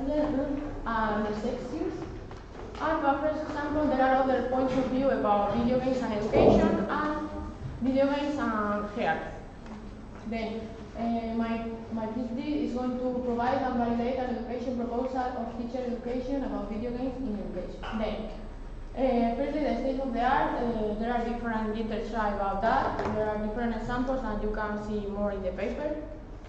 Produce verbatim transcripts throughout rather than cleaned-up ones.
and the sex use. And for first example, there are other points of view about video games and education and video games and health. Then uh, my, my PhD is going to provide and validate an education proposal of teacher education about video games in education. Then, uh, firstly, the state of the art, uh, there are different literature about that. There are different examples and you can see more in the paper.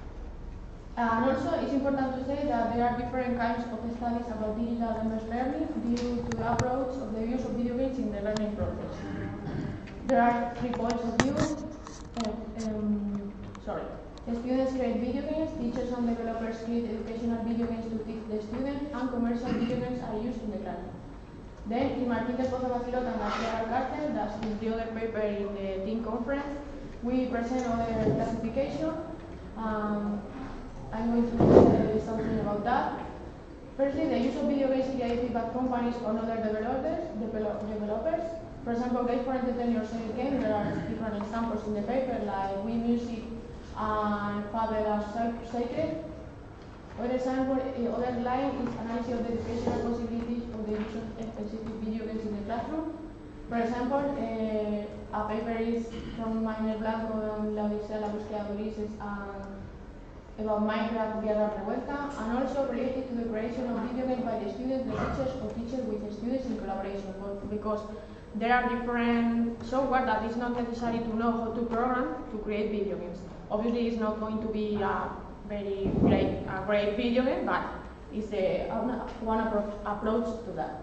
And also, it's important to say that there are different kinds of studies about digital immersive learning due to the approach of the use of video games in the learning process. There are three points of view. Uh, um, sorry. The students create video games, teachers and developers create educational video games to teach the students, and commercial video games are used in the classroom. Then, in Martín del Pozo Bacilot and García Alcácer, that's in the other paper in the team conference, we present other classification. Um, I'm going to say something about that. Firstly, the use of video games ideated by companies or other developers, develop, developers. For example, games for entertainment or sales games, there are different examples in the paper, like Wii Music and Fabulous Sacred. Other example, other line is analysis of the educational possibilities of the use of specific video games in the classroom. For example, uh, a paper is from Manuel Blanco and La Odisea, La Búsqueda de Ulises, and about Minecraft, Guerra Revuelta, and also related to the creation of video games by the students, the teachers, or teachers with the students in collaboration, because there are different software that is not necessary to know how to program to create video games. Obviously, it's not going to be a very great, a great video game, but it's a, one approach, approach to that.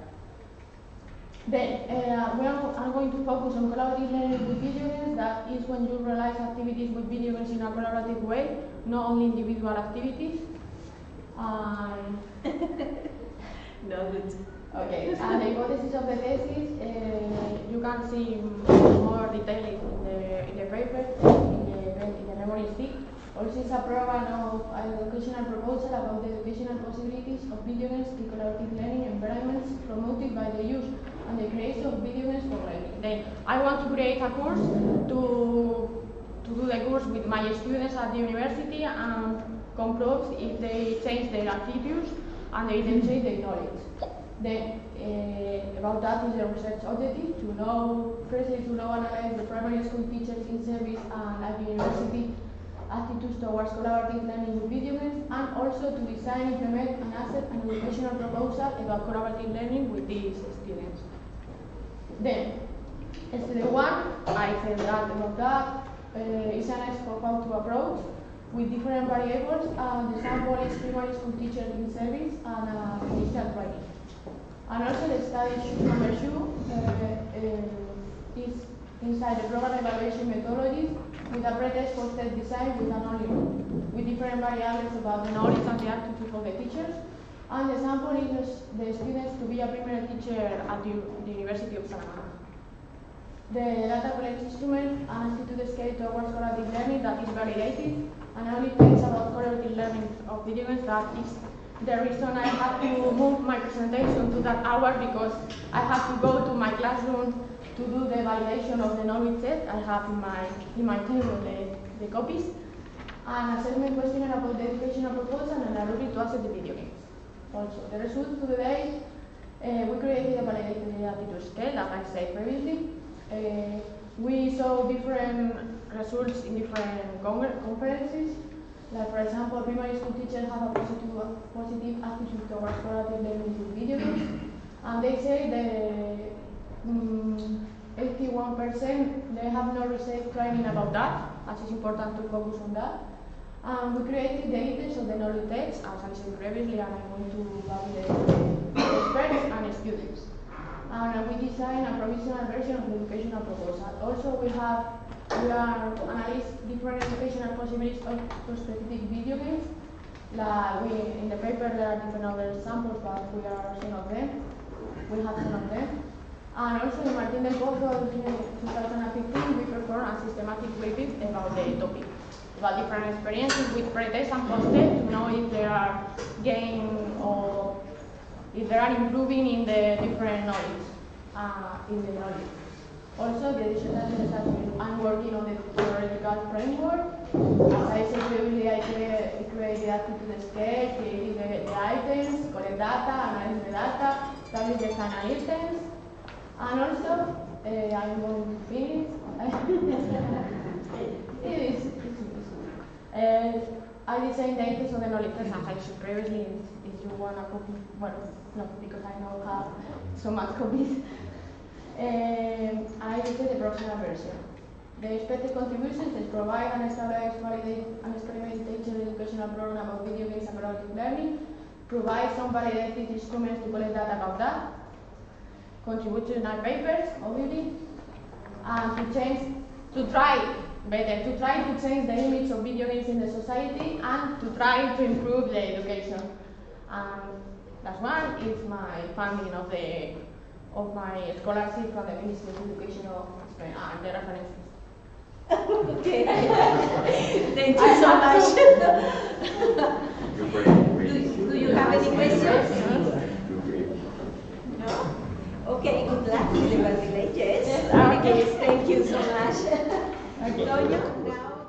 Then, uh, we are, are going to focus on collaborative learning with video games. That is when you realize activities with video games in a collaborative way, not only individual activities. Um, no good. Okay, and the hypothesis of the thesis, uh, you can see more detail in the, in the paper, in the, in the memory stick. Also, it's a program of an educational proposal about the educational possibilities of video games in collaborative learning environments promoted by the use and the creation of video games for learning. Then, I want to create a course to, to do the course with my students at the university and comprove if they change their attitudes and they didn't change their knowledge. Then, uh, about that is the research objective, to know, firstly to know and analyze the primary school teachers in service and at the university attitudes towards collaborative learning with video games, and also to design, implement, and accept an educational proposal about collaborative learning with these students. Then, student one, I said that about that, uh, is an example of how to approach with different variables. Uh, the sample is primary school teacher in service and uh, digital writing. And also the study number two uh, uh, is inside the program evaluation methodologies with a pretest for step design with an only room, with different variables about the knowledge and the attitude of the teachers. And the sample is the students to be a primary teacher at the, the University of Salamanca. The data collection instrument, an institute scale towards collaborative learning that is validated, and only takes about collaborative learning of video games. That is the reason I have to move my presentation to that hour, because I have to go to my classroom to do the validation of the knowledge set. I have in my in my table the, the copies, an assessment questionnaire about the educational proposal, and a rubric to assess the video games. Also, the results to the day, uh, we created a validated attitude scale, as I said previously. Uh, we saw different results in different conferences. Like, for example, primary school teachers have a positive, positive attitude towards collaborative learning with video games, and they say the um, eighty-one percent they have no research training about that, as it's important to focus on that. Um, we created the items of the knowledge text, as I said previously, and I'm going to validate the experts and students. And uh, we designed a provisional version of the educational proposal. Also, we have we are analyze different educational possibilities of for specific video games. Like we in the paper there are different other samples, but we are some of them. We have some of them. And also in Martín del Pozo in two thousand fifteen, we performed a systematic review about the topic, about different experiences with pretest and post-test to know if there are gain or if they are improving in the different knowledge, uh, in the knowledge. Also, the dissertation is actually, I'm working on the theoretical framework. As I said previously, I create, create the attitude scale, create the, the items, collect data, analyze the data, establish the final items, and also, uh, I'm going to finish. it is, it's easy. Uh, I design the items of the knowledge test, as I said previously, if, if you want a copy, well, not because I know have so much copies. Um, I did the professional version. The expected contributions is provide and establish, validate and experiment teacher educational program about video games and collaborative learning, provide some validated instruments to collect data about that, contribute to nine papers, obviously, and to change, to try, better, to try to change the image of video games in the society and to try to improve the education. And last one is my funding of the of my scholarship from the Ministry of Education of Spain, and the references. Okay. Thank you so much. do, do you have any questions? No? Okay, good luck with the validations. Yes, okay. Thank you so much. Okay. Toño, now.